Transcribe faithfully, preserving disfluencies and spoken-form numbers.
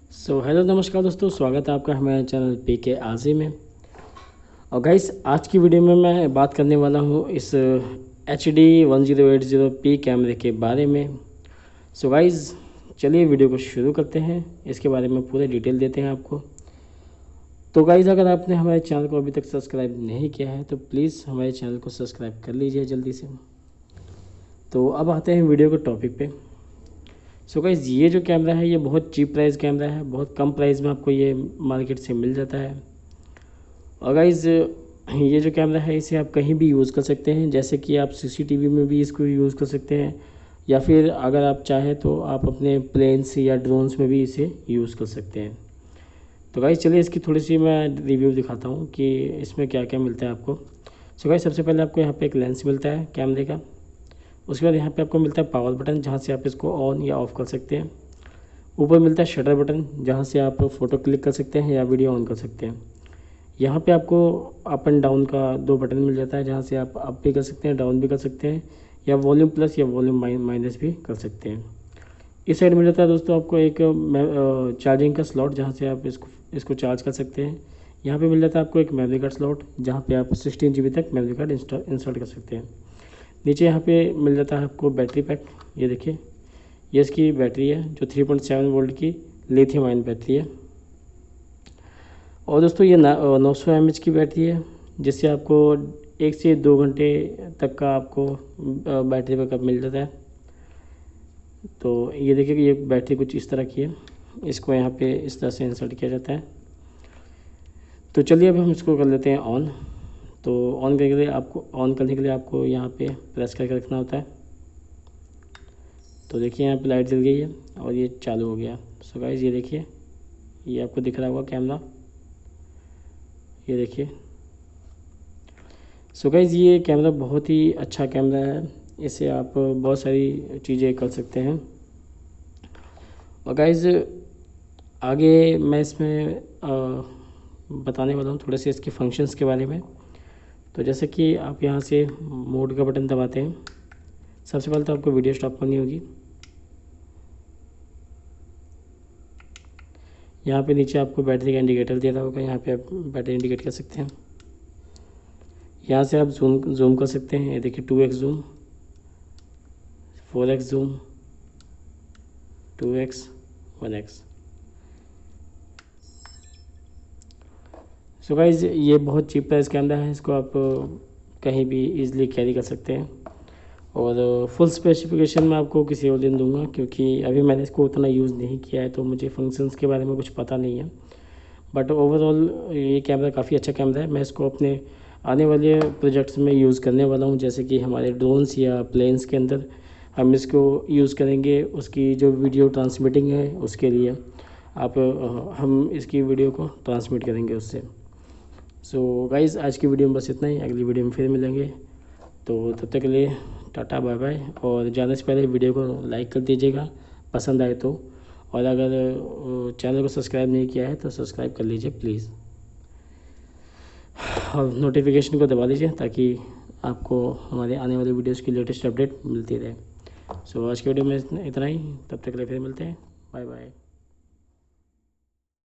So hello नमस्कार दोस्तों, स्वागत है आपका हमारे चैनल पी के आजी में। और गाइस, आज की वीडियो में मैं बात करने वाला हूँ इस H D one zero eight zero P कैमरे के बारे में। सो गाइस, चलिए वीडियो को शुरू करते हैं, इसके बारे में पूरे डिटेल देते हैं आपको। तो गाइस, अगर आपने हमारे चैनल को अभी तक सब्सक्राइब नहीं किया है तो प्लीज़ हमारे चैनल को सब्सक्राइब कर लीजिए जल्दी से। तो अब आते हैं वीडियो के टॉपिक पे। सो गाइस, ये जो कैमरा है ये बहुत चीप प्राइस कैमरा है, बहुत कम प्राइस में आपको ये मार्केट से मिल जाता है। और गाइस, ये जो कैमरा है इसे आप कहीं भी यूज़ कर सकते हैं, जैसे कि आप सीसीटीवी में भी इसको यूज़ कर सकते हैं, या फिर अगर आप चाहें तो आप अपने प्लेन्स या ड्रोन्स में भी इसे यूज़ कर सकते हैं। तो गाइस चलिए इसकी थोड़ी सी मैं रिव्यू दिखाता हूँ कि इसमें क्या क्या मिलता है आपको। सो गाइस, सबसे पहले आपको यहाँ पर एक लेंस मिलता है कैमरे का। उसके बाद यहाँ पे आपको मिलता है पावर बटन, जहाँ से आप इसको ऑन या ऑफ़ कर सकते हैं। ऊपर मिलता है शटर बटन, जहाँ से आप फ़ोटो क्लिक कर सकते हैं या वीडियो ऑन कर सकते हैं। यहाँ पे आपको अप एंड डाउन का दो बटन मिल जाता है, जहाँ से आप अप भी कर सकते हैं, डाउन भी कर सकते हैं, या वॉल्यूम प्लस या वॉल्यूम माइनस भी कर सकते हैं। इस साइड मिल जाता है दोस्तों आपको एक चार्जिंग का स्लॉट, जहाँ से आप इसको इसको चार्ज कर सकते हैं। यहाँ पे मिल जाता है आपको एक मेमोरी कार्ड स्लॉट, जहाँ पे आप सिक्सटीन जी बी तक मेमोरी कार्ड इंस्टॉल इंस्टॉल कर सकते हैं। नीचे यहाँ पे मिल जाता है आपको बैटरी पैक। ये देखिए, ये इसकी बैटरी है जो थ्री पॉइंट सेवन वोल्ट की लिथियम आयन बैटरी है। और दोस्तों ये नौ सौ एम एच की बैटरी है, जिससे आपको एक से दो घंटे तक का आपको बैटरी बैकअप मिल जाता है। तो ये देखिए कि ये बैटरी कुछ इस तरह की है, इसको यहाँ पे इस तरह से इंसर्ट किया जाता है। तो चलिए अब हम इसको कर लेते हैं ऑन। तो ऑन करने के लिए आपको ऑन करने के लिए आपको यहाँ पे प्रेस करके रखना होता है। तो देखिए यहाँ पे लाइट जल गई है और ये चालू हो गया। सो गाइस, ये देखिए, ये आपको दिख रहा होगा कैमरा, ये देखिए। सो गाइस, ये कैमरा बहुत ही अच्छा कैमरा है, इससे आप बहुत सारी चीज़ें कर सकते हैं। और गाइस, आगे मैं इसमें आ, बताने वाला हूँ थोड़े से इसके फंक्शंस के बारे में। तो जैसे कि आप यहाँ से मोड का बटन दबाते हैं, सबसे पहले तो आपको वीडियो स्टॉप करनी होगी। यहाँ पे नीचे आपको बैटरी का इंडिकेटर दे रहा होगा, यहाँ पे आप बैटरी इंडिकेट कर सकते हैं। यहाँ से आप जूम जूम कर सकते हैं, ये देखिए two X zoom, four X zoom, two X, one X. So guys, ये बहुत चीप प्राइस कैमरा है, इसको आप कहीं भी इजीली कैरी कर सकते हैं। और फुल स्पेसिफिकेशन मैं आपको किसी और दिन दूंगा, क्योंकि अभी मैंने इसको उतना यूज़ नहीं किया है तो मुझे फंक्शंस के बारे में कुछ पता नहीं है। बट ओवरऑल ये कैमरा काफ़ी अच्छा कैमरा है। मैं इसको अपने आने वाले प्रोजेक्ट्स में यूज़ करने वाला हूँ, जैसे कि हमारे ड्रोन्स या प्लेन्स के अंदर हम इसको यूज़ करेंगे। उसकी जो वीडियो ट्रांसमिटिंग है उसके लिए आप हम इसकी वीडियो को ट्रांसमिट करेंगे उससे। सो गाइज़, आज की वीडियो में बस इतना ही, अगली वीडियो में फिर मिलेंगे। तो तब तक के लिए टाटा बाय बाय। और जाने से पहले वीडियो को लाइक कर दीजिएगा पसंद आए तो, और अगर चैनल को सब्सक्राइब नहीं किया है तो सब्सक्राइब कर लीजिए प्लीज़, और नोटिफिकेशन को दबा लीजिए ताकि आपको हमारे आने वाले वीडियोज़ की लेटेस्ट अपडेट मिलती रहे। सो आज की वीडियो में इतना ही, तब तक के लिए फिर मिलते हैं, बाय बाय।